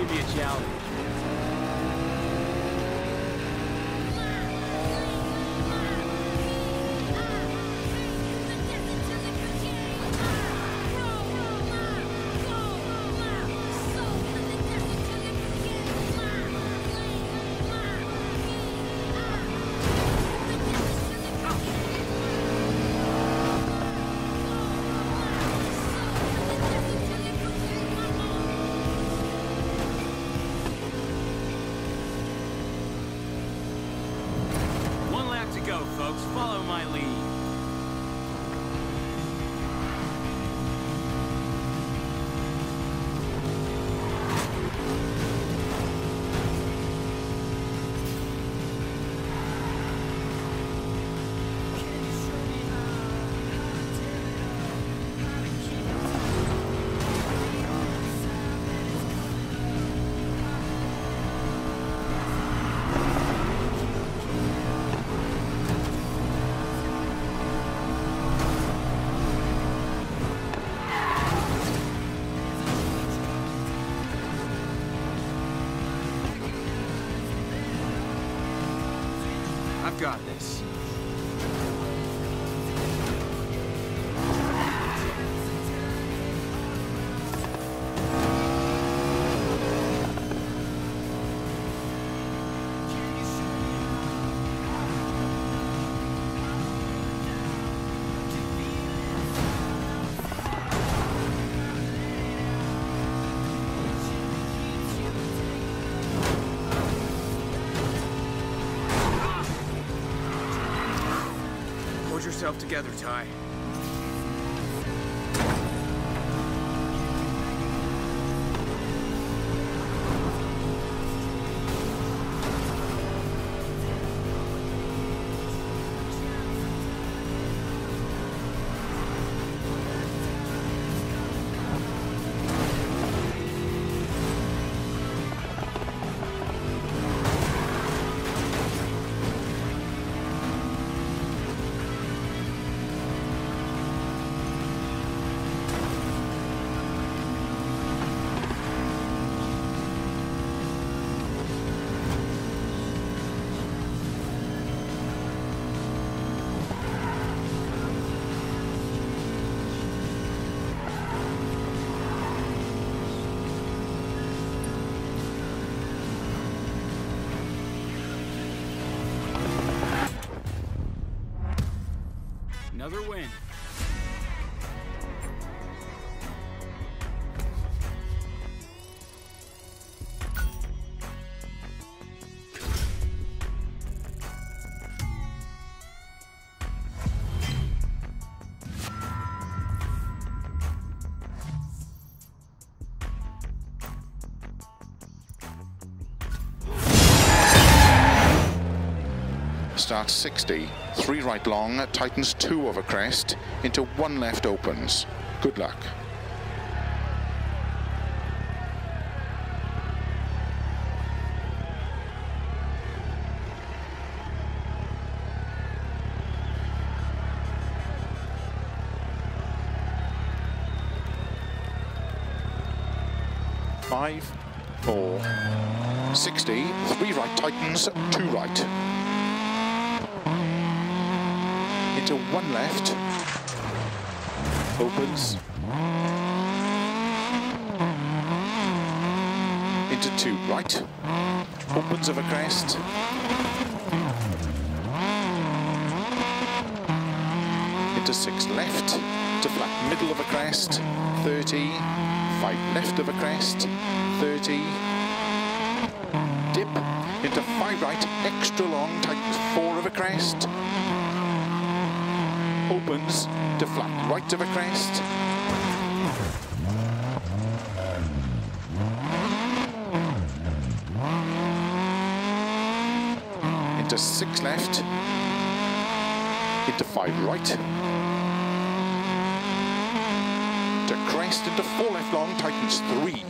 Give me a challenge. Go, folks. Follow my lead. I've got this. Hold yourself together, Ty. Another win. Starts 60, 3 right long, tightens 2 over crest, into 1 left opens. Good luck. Five, 4, 60, 3 right tightens, 2 right. Into 1 left, opens, into 2 right, opens over crest, into 6 left, to flat middle of a crest, 30, 5 left of a crest, 30, dip, into 5 right, extra long, tightens 4 of a crest, opens to flat right of a crest, into 6 left, into 5 right, to crest, into 4 left long, tightens 3,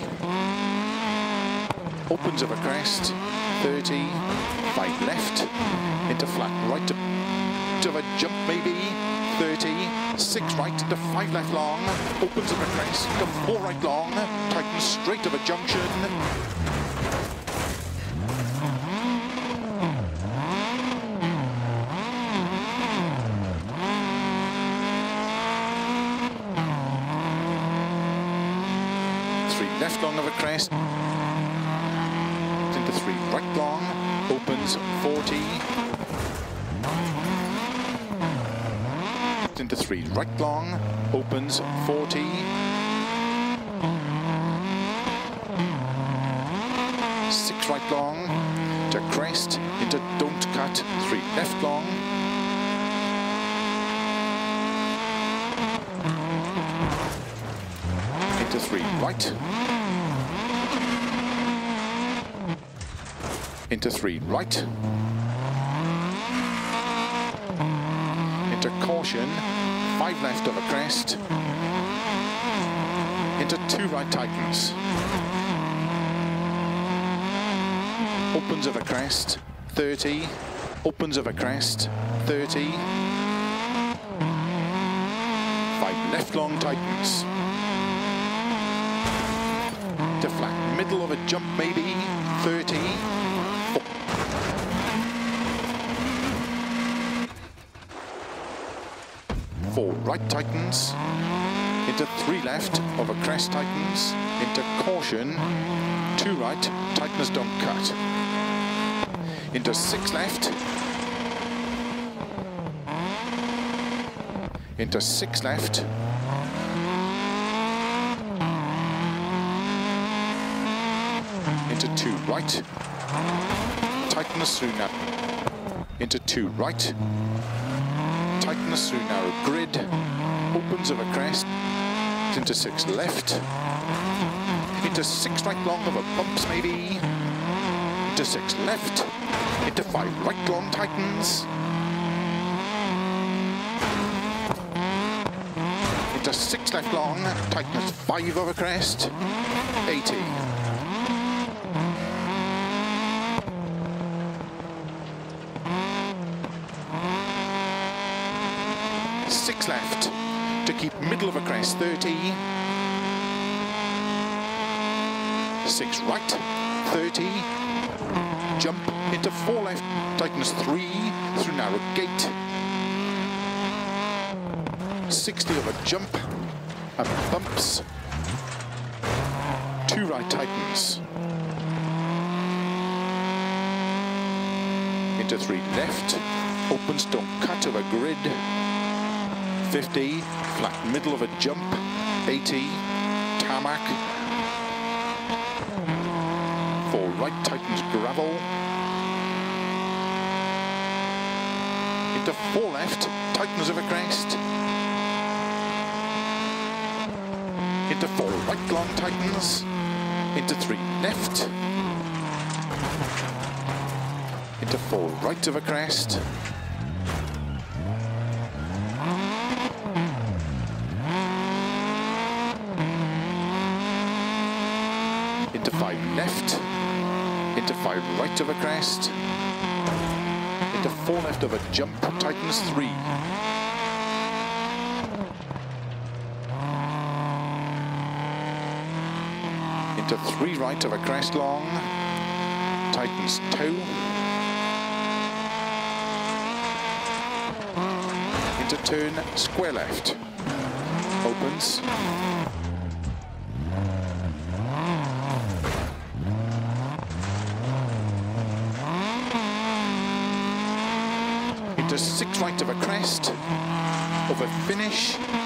opens of a crest, 30, 5 left, into flat right of a jump maybe, 30, 6 right into 5 left long, opens of a crest, into 4 right long, tightens straight of a junction. Left long of a crest, into 3 right long, opens 40, into 3 right long, opens 40, six right long, to crest, into don't cut, 3 left long, into 3 right, into 3 right, into caution, 5 left of a crest, into 2 right tightens, opens of a crest, 30, opens of a crest, 30, 5 left long tightens, to flat middle of a jump maybe, 30, 4 right tightens, into 3 left of a crest tightens, into caution, 2 right, tightness don't cut, into 6 left, into 6 left, into 2 right, tightness through now, into 2 right, tightness through narrow grid, opens of a crest, into 6 left, into 6 right long of a bumps maybe, into 6 left, into 5 right long tightens, into 6 left long, tightness 5 of a crest, 80. 6 left, to keep middle of a crest, 30, 6 right, 30, jump into 4 left, tightness 3, through narrow gate, 60 of a jump, and bumps, 2 right tightens, into 3 left, opens don't cut of a grid, 50, flat middle of a jump, 80, tarmac, 4 right tightens gravel, into 4 left, tightens of a crest, into 4 right long tightens, into 3 left, into 4 right of a crest, into 5 left, into 5 right of a crest, into 4 left of a jump, tightens 3. Into 3 right of a crest long, tightens 2. Into turn, square left, opens. Into 6 right of a crest, of a finish,